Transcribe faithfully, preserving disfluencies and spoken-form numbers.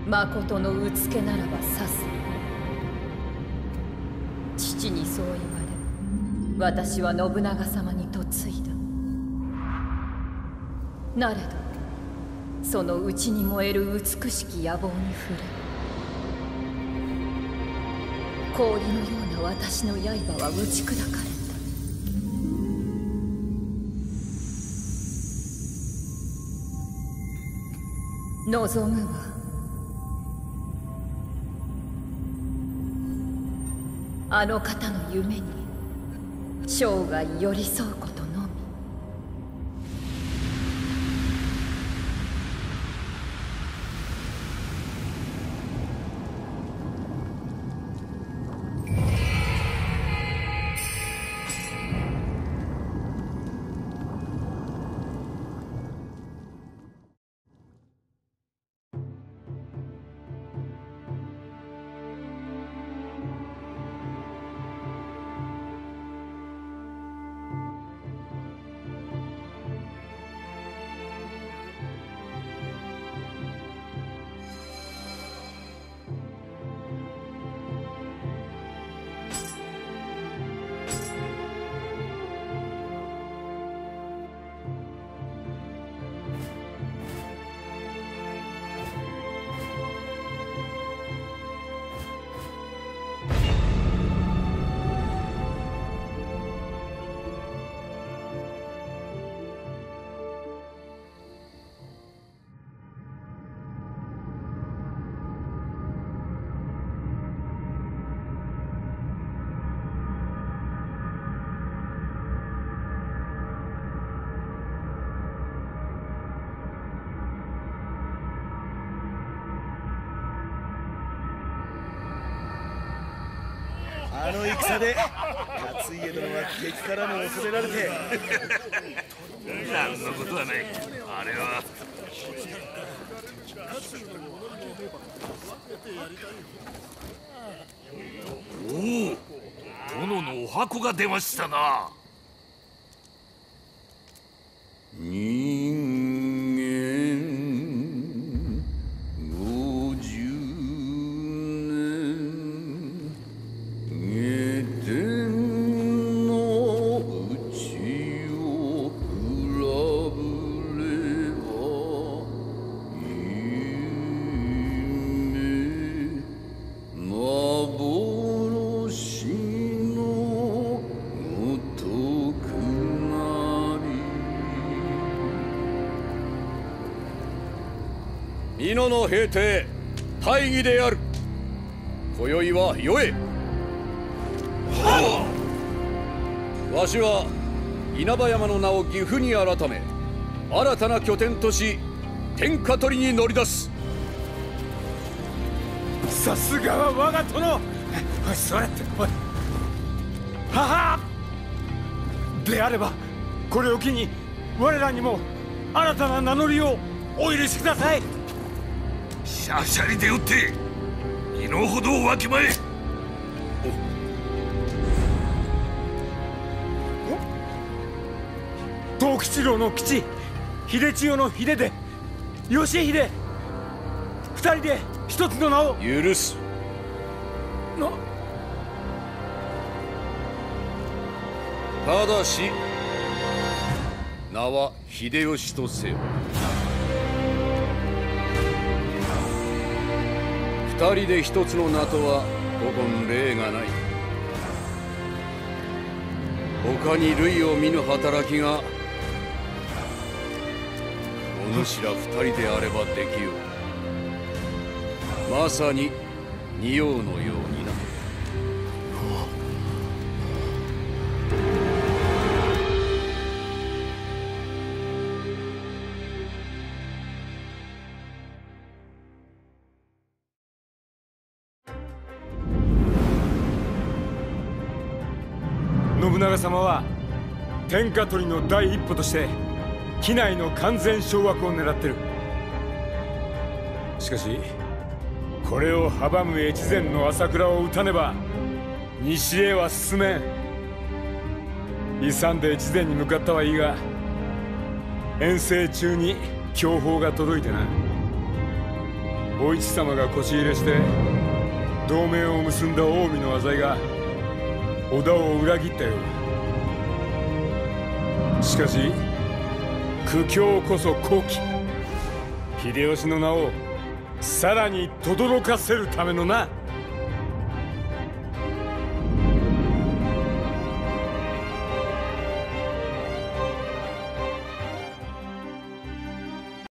誠のうつけならば刺す。父にそう言われ、私は信長様に嫁いだ。なれどその内に燃える美しき野望に触れ、氷のような私の刃は打ち砕かれた。望むはあの方の夢に生涯寄り添うことのみ。 あの戦で勝家殿は敵からも恐れられて何のことはない。あれはおお、殿のお箱が出ましたな。 人間五十年下天の内を比べれば夢幻のごとくなり。美濃の平定大義である。今宵はよえ。わしは稲葉山の名を岐阜に改め、新たな拠点とし天下取りに乗り出す。 さすがは我が殿。おい座れって。おいははであればこれを機に我らにも新たな名乗りをお許しください。 しゃしゃりで打って身の程をわきまえ。 藤吉郎の吉、秀千代の秀で義秀、二人で一つの名を許す。 なただし名は秀吉とせよ。二人で一つの名とは古今例がない。他に類を見ぬ働きがお主ら二人であればできよう。まさに仁王のようにな。 信長様は天下取りの第一歩として畿内の完全掌握を狙ってる。しかしこれを阻む越前の朝倉を討たねば西へは進めん。勇んで越前に向かったはいいが、遠征中に強報が届いてな。 お市様が腰入れして同盟を結んだ近江の浅井が織田を裏切ったようだ。しかし苦境こそ好機。秀吉の名をさらに轟かせるためのな。